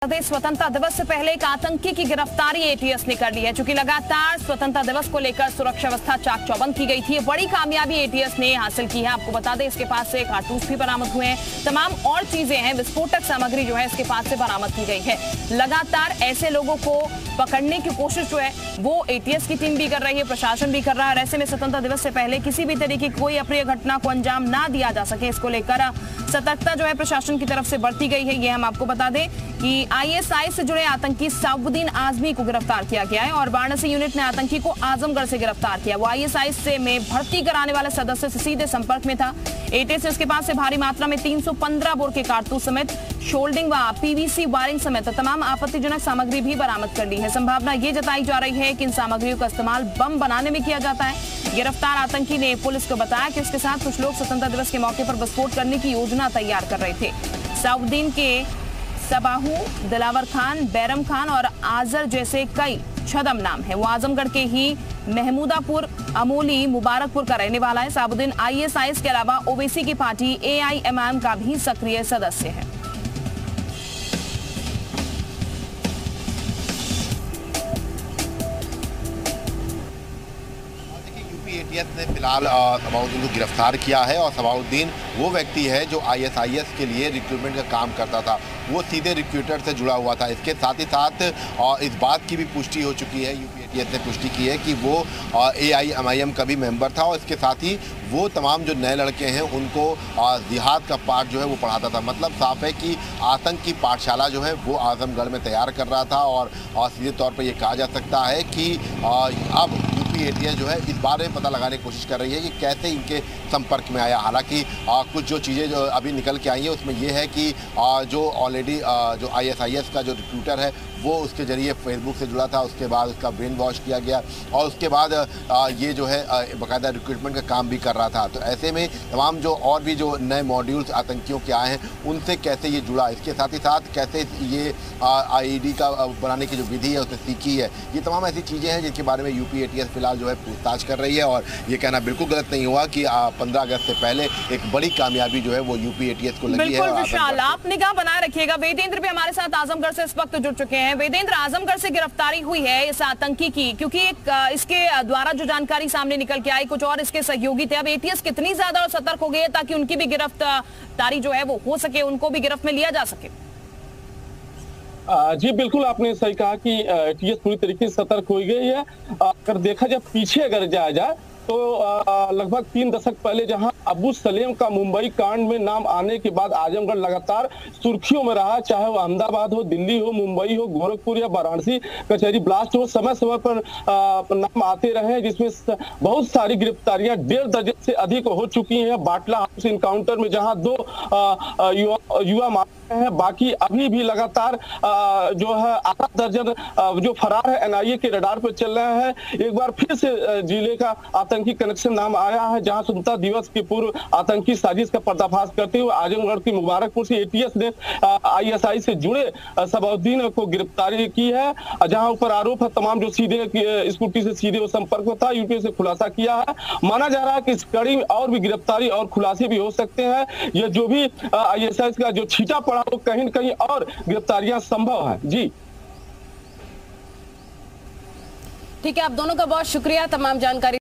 स्वतंत्रता दिवस से पहले एक आतंकी की गिरफ्तारी एटीएस ने कर ली है। चूंकि लगातार स्वतंत्रता दिवस को लेकर सुरक्षा व्यवस्था चाक चौबंद की गई थी, बड़ी कामयाबी एटीएस ने हासिल की है। आपको बता दें, इसके पास से कारतूस भी बरामद हुए हैं, तमाम और चीजें हैं, विस्फोटक सामग्री जो है इसके पास से बरामद की गई है। लगातार ऐसे लोगों को पकड़ने की कोशिश जो है वो एटीएस की टीम भी कर रही है, प्रशासन भी कर रहा है। ऐसे में स्वतंत्रता दिवस से पहले किसी भी तरीके की कोई अप्रिय घटना को अंजाम ना दिया जा सके, इसको लेकर सतर्कता जो है प्रशासन की तरफ से बढ़ती गई है। ये हम आपको बता दें कि आईएसआई से जुड़े आतंकी साउद्दीन आजमी को गिरफ्तार किया गया है और वाराणसी यूनिट ने आतंकी को आजमगढ़ से गिरफ्तार किया। वो आईएसआई से में भर्ती कराने वाले सदस्य से सीधे संपर्क में था। एटीएस ने इसके पास से भारी मात्रा में 315 बोर के कारतूस समेत शोल्डिंग व पीवीसी वायरिंग समेत तमाम आपत्तिजनक सामग्री भी बरामद कर ली है। संभावना ये जताई जा रही है कि इन सामग्रियों का इस्तेमाल बम बनाने में किया जाता है। गिरफ्तार आतंकी ने पुलिस को बताया कि उसके साथ कुछ लोग स्वतंत्रता दिवस के मौके पर विस्फोट करने की योजना तैयार कर रहे थे। साउद्दीन के सबाहू, दिलावर खान, बैरम खान और आजर जैसे कई छदम नाम है। वो आजमगढ़ के ही महमूदापुर, अमोली, मुबारकपुर का रहने वाला है। साउद्दीन आईएसआईएस के अलावा ओवैसी की पार्टी एआईएमआईएम का भी सक्रिय सदस्य है। एटीएस ने फिलहाल सबाउद्दीन को गिरफ्तार किया है और सबाउद्दीन वो व्यक्ति है जो आईएसआईएस के लिए रिक्रूटमेंट का काम करता था। वो सीधे रिक्रूटर से जुड़ा हुआ था। इसके साथ ही साथ इस बात की भी पुष्टि हो चुकी है, यूपी एटीएस ने पुष्टि की है कि वो एआईएमआईएम का भी मेंबर था और इसके साथ ही वो तमाम जो नए लड़के हैं उनको जिहाद का पाठ जो है वो पढ़ाता था। मतलब साफ है कि आतंक की पाठशाला जो है वो आजमगढ़ में तैयार कर रहा था और सीधे तौर पर यह कहा जा सकता है कि अब एटीएस जो है इस बारे में पता लगाने की कोशिश कर रही है कि कैसे इनके संपर्क में आया। हालांकि कुछ जो चीज़ें जो अभी निकल के आई हैं उसमें यह है कि जो ऑलरेडी जो आईएसआईएस का जो रिक्रूटर है वो उसके जरिए फेसबुक से जुड़ा था, उसके बाद उसका ब्रेन वॉश किया गया और उसके बाद ये जो है बाकायदा रिक्रूटमेंट का काम भी कर रहा था। तो ऐसे में तमाम जो और भी जो नए मॉड्यूल्स आतंकियों के आए हैं उनसे कैसे ये जुड़ा, इसके साथ ही साथ कैसे ये आईईडी का बनाने की जो विधि है उसने सीखी है, ये तमाम ऐसी चीज़ें हैं जिनके बारे में यूपी एटीएस फिलहाल जो है पूछताछ कर रही है। और ये कहना बिल्कुल गलत नहीं हुआ कि 15 अगस्त से पहले एक बड़ी कामयाबी जो है वो यूपी एटीएस को लगी है। बिल्कुल विशाल, आप निगाह बनाए रखिएगा। वेदेंद्र भी हमारे साथ आजमगढ़ से इस वक्त जुड़ चुके हैं। वेदेंद्र, आजमगढ़ से गिरफ्तारी हुई है इस आतंकी की, क्योंकि इसके द्वारा जो जानकारी सामने निकल के आई कुछ और इसके सहयोगी थे। अब एटीएस कितनी ज्यादा और सतर्क हो गई है ताकि उनकी भी गिरफ्तारी जो है वो हो सके, उनको भी गिरफ्त में लिया जा सके? जी बिल्कुल, आपने सही कहा कि एटीएस पूरी तरीके से सतर्क हो गई है। अगर देखा जाए पीछे अगर जाया जाए तो लगभग 3 दशक पहले जहां अबू सलेम का मुंबई कांड में नाम आने के बाद आजमगढ़ लगातार सुर्खियों में रहा, चाहे वो अहमदाबाद हो, दिल्ली हो, मुंबई हो, गोरखपुर या वाराणसी कचहरी ब्लास्ट हो, समय समय पर नाम आते रहे, जिसमें बहुत सारी गिरफ्तारियां 1.5 दर्जन से अधिक हो चुकी हैं। बाटला हाउस इनकाउंटर में जहां 2 युवा मारे हैं, बाकी अभी भी लगातार जो है 8 दर्जन जो फरार है एनआईए के रडार पर चल रहे हैं। एक बार फिर से जिले का आतंकी कनेक्शन नाम आया है, जहां स्वतंत्रता दिवस के पूर्व आतंकी साजिश का पर्दाफाश करते हुए आजमगढ़ की मुबारकपुर से एटीएस ने आईएसआई से जुड़े सबाउद्दीन को गिरफ्तारी की है, जहां ऊपर आरोप है तमाम जो सीधे स्कूटी से सीधे वो संपर्क में था। यूपी से खुलासा किया है। माना जा रहा है कि इस कड़ी में और भी गिरफ्तारी और खुलासे भी हो सकते हैं। यह जो भी आईएसआई का जो छीटा पड़ा वो कहीं न कहीं और गिरफ्तारियां संभव है। जी ठीक है, आप दोनों का बहुत शुक्रिया तमाम जानकारी